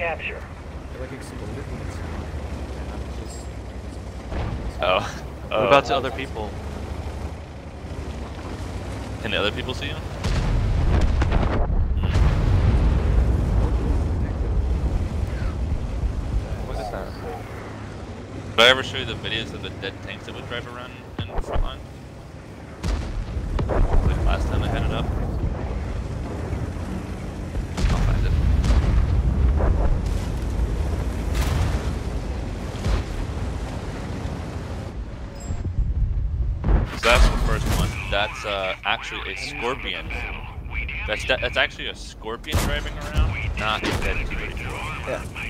capture. They're like exploded when it's and I'm just What about to other people? Can the other people see him? Look at that. Did I ever show you the videos of the dead tanks that would drive around in Frontline? Like last time I had it up. I'll find it. So that's the first one. That's actually a scorpion. That's actually a scorpion driving around, not a dead T-34. Yeah.